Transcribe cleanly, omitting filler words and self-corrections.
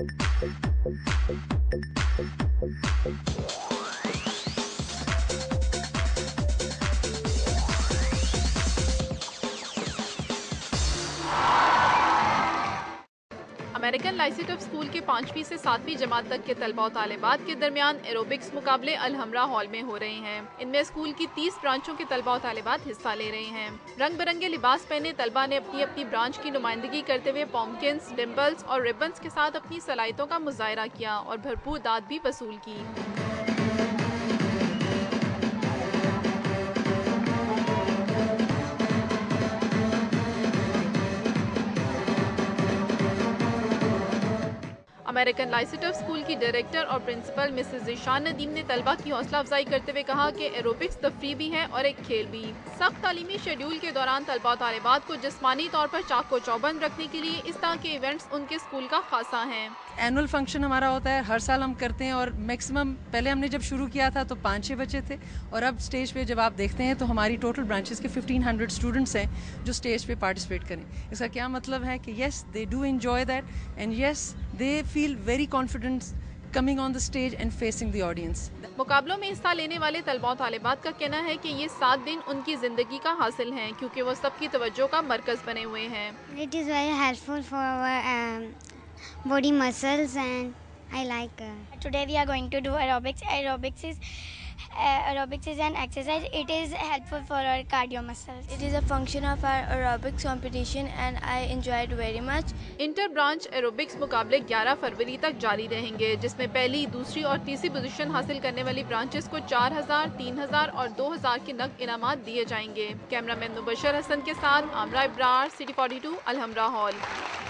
American Lycetuff school کے 5ویں سے 7ویں جماعت تک کے طلباء و طالبات کے درمیان ایروبکس مقابلے الحمرا ہال میں ہو رہے ہیں۔ ان میں اسکول کی 30 برانچوں کے طلباء و طالبات حصہ لے رہے ہیں۔ رنگ برنگے لباس پہنے طلباء نے اپنی اپنی برانچ کی نمائندگی کرتے ہوئے پومکنز، ڈمبلز اور ریبنز کے ساتھ اپنی صلاحیتوں کا مظاہرہ کیا اور بھرپور داد بھی وصول کی۔ امریکن لائسیٹف اسکول کی ڈائریکٹر اور پرنسپل مسز ذیشان ندیم نے طلباء کی حوصلہ افزائی کرتے ہوئے کہا کہ ایروبکس تفریح بھی ہے اور ایک کھیل بھی۔ سخت تعلیمی شیڈول کے دوران طلباء و طالبات کو جسمانی طور پر چاق و چوبند رکھنے کے لیے اس طرح کے ایونٹس ان کے اسکول کا خاصہ ہیں۔ اینول فنکشن ہمارا ہوتا ہے، ہر سال ہم کرتے ہیں، اور میکسیمم پہلے ہم نے جب شروع کیا تھا تو 5-6 بچے تھے، اور اب اسٹیج پہ جب آپ دیکھتے ہیں تو ہماری ٹوٹل برانچز کے 1500 اسٹوڈنٹس ہیں جو اسٹیج پہ پارٹیسپیٹ کریں۔ اس کا کیا مطلب ہے کہ yes they do enjoy that and yes they feel very confident coming on the stage and facing the audience. مقابلوں میں حصہ لینے والے طلباء و طالبات کا کہنا ہے کہ یہ 7 دن ان کی زندگی کا حاصل ہیں کیونکہ وہ سب کی توجہ کا مرکز بنے ہوئے ہیں۔ It is very helpful for our body muscles and I like Today we are going to do aerobics. Aerobics is an exercise. It is helpful for our cardio muscles. It is a function of our aerobics competition and I enjoyed very much. Inter branch aerobics مقابلے 11 فروری تک جاری رہیں گے، جس میں پہلی، دوسری اور تیسری پوزیشن حاصل کرنے والی برانچز کو 4000، 3000 اور 2000 کے نقد انعامات دیے جائیں گے۔ کیمرہ مین مبشر حسن کے ساتھ عامرہ ابرار، City 42 الحمرا ہال۔